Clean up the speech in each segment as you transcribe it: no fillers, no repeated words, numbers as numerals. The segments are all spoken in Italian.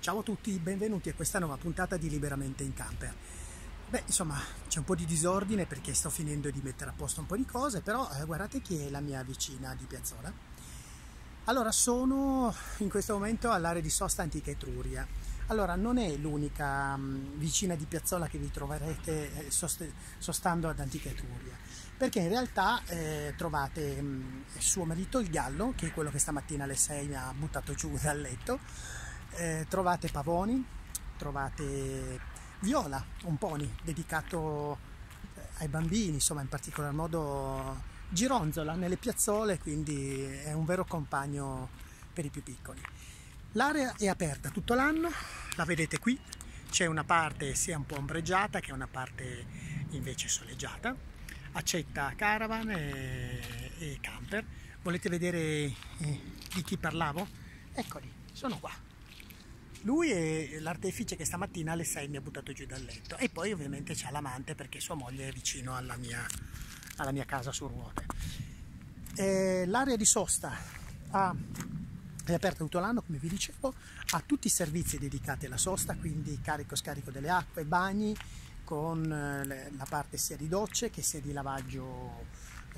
Ciao a tutti, benvenuti a questa nuova puntata di Liberamente in Camper. Beh, insomma, c'è un po' di disordine perché sto finendo di mettere a posto un po' di cose, però guardate chi è la mia vicina di Piazzola. Allora, sono in questo momento all'area di sosta Antica Etruria. Allora, non è l'unica vicina di Piazzola che vi troverete sostando ad Antica Etruria, perché in realtà trovate suo marito il Gallo, che è quello che stamattina alle 6 mi ha buttato giù dal letto, trovate Pavoni, trovate Viola, un pony dedicato ai bambini, insomma, in particolar modo gironzola nelle piazzole, quindi è un vero compagno per i più piccoli. L'area è aperta tutto l'anno, la vedete qui, c'è una parte sia un po' ombreggiata che una parte invece soleggiata, accetta caravan e camper. Volete vedere di chi parlavo? Eccoli, sono qua. Lui è l'artefice che stamattina alle 6 mi ha buttato giù dal letto, e poi ovviamente c'ha l'amante perché sua moglie è vicino alla mia casa su ruote. L'area di sosta è aperta tutto l'anno, come vi dicevo, ha tutti i servizi dedicati alla sosta, quindi carico scarico delle acque, bagni, con la parte sia di docce che sia di lavaggio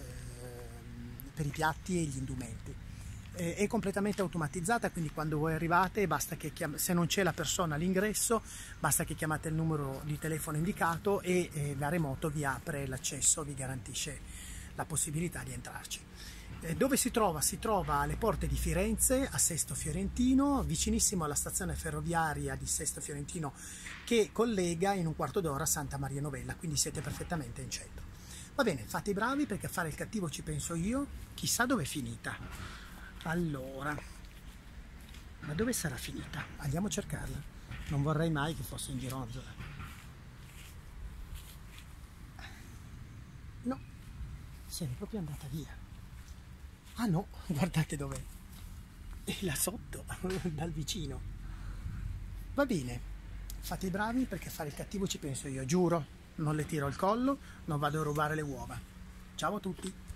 per i piatti e gli indumenti. È completamente automatizzata, quindi quando voi arrivate basta che se non c'è la persona all'ingresso basta che chiamate il numero di telefono indicato e da remoto vi apre l'accesso, vi garantisce la possibilità di entrarci. Dove si trova? Si trova alle porte di Firenze, a Sesto Fiorentino, vicinissimo alla stazione ferroviaria di Sesto Fiorentino, che collega in un quarto d'ora Santa Maria Novella, quindi siete perfettamente in centro. Va bene, fate i bravi perché a fare il cattivo ci penso io, chissà dove è finita. Allora, ma dove sarà finita? Andiamo a cercarla. Non vorrei mai che fosse in gironzola. No, se n'è proprio andata via. Ah no, guardate dov'è. È là sotto, dal vicino. Va bene, fate i bravi perché a fare il cattivo ci penso io, giuro. Non le tiro al collo, non vado a rubare le uova. Ciao a tutti.